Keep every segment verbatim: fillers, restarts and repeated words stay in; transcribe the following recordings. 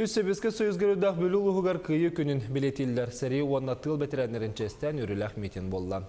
Үссебеске сөйізгірудақ бөлі ұлығығар күйі күнін білетілдер. Сәрі уанна тыл бәтірәнлерін честен үріләқ митин болла.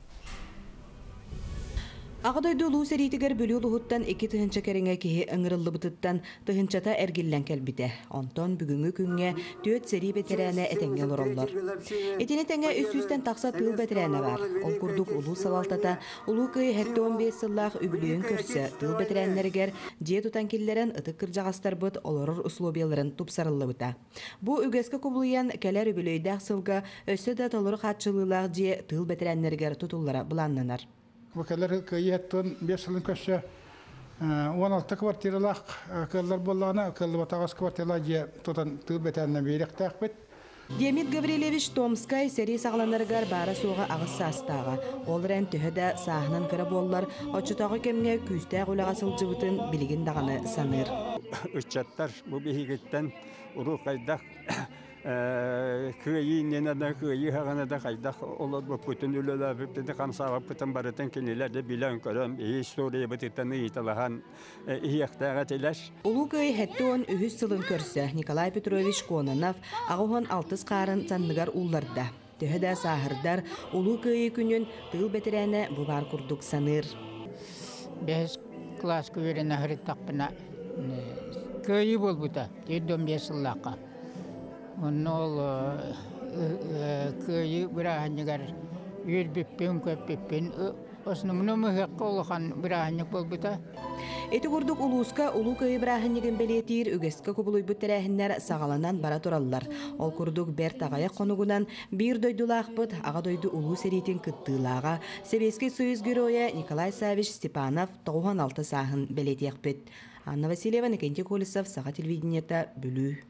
Ағадойду ұлу сәритігер бөлі ұлығыттан екі тұхынча кәріңе кейі ұңырылы бұтыттан тұхынчата әргеллән кәлбіті. Онтон бүгінгі күнге төт сәрі бәтірәне әтәңгел ороллар. Етені тәңе үс-үстен тақса тыл бәтірәне бар. Ол күрдік ұлу салалтата, ұлу күйі хәтті он бес сыллақ үбіліен көрсі тыл бәтірәнлергер же тұтан келлерін ұтық кіржағастар бұт олырыр ұслобияларын тұпсарылы бұта. Бұ үгескі құбылыян кәлер үбілейдәқ сылға өсі да толыры қатшылылақ же тыл бәтірәнлергер тұтулары бұланнанар. Вакалар кыйяттон беш жылын көші он алты квартиралақ кыллар боллағына кыллы батағас квартиралар же тұтан тыл бәтәніне бейректәқ бет. Демид Гаврилевич Томскай сәрі сағланарғар бары соға ағыз састаға. Олырен түхіді сағынан кірі боллар, очытағы кемге күстәғ ұлаға сылжыбытын білген дағаны саныр. Үтчаттар бұл бейгеттен ұру қайдақ күйі ненада күйі хағанада қайдақ олар бұл бүтін үлілі бүптеді қамсаға бүтін барытын кенелерді білен көрім, история бұтыттаны италаған иектаға теләш. Улу күйі хәтті он үхіз сылын көрсі Николай Петрович Кононов ағуын алтыз қарын санныгар улларда. Төхіда сағырдар улу күйі күнін тыл бәтірәні бұбар күрдік саныр. Бәз класс күйерін әхірет тақпына күйі бол бұта, дейдон бес сыллаққа. Оннол күйі бірағанығар үйірбіппен көппіппен осынымын өміғаққа олған бірағанық бол бұта. Эти курдук улуска улу күйі бірағанығын бәлетир үгескі күбілуй бұттырәхінлер сағаланан бара тұралылар. Ол курдук бәр тағая қонуғынан бір дойдулақ бұд аға дойду улу сәретін күттілаға Себеске сөйіз героя Николай Савич Степанов тоғын алты сағын бәлетек бұд. Анна Васильева, Никентий Колесов, Саға телевидениета, Бүлі.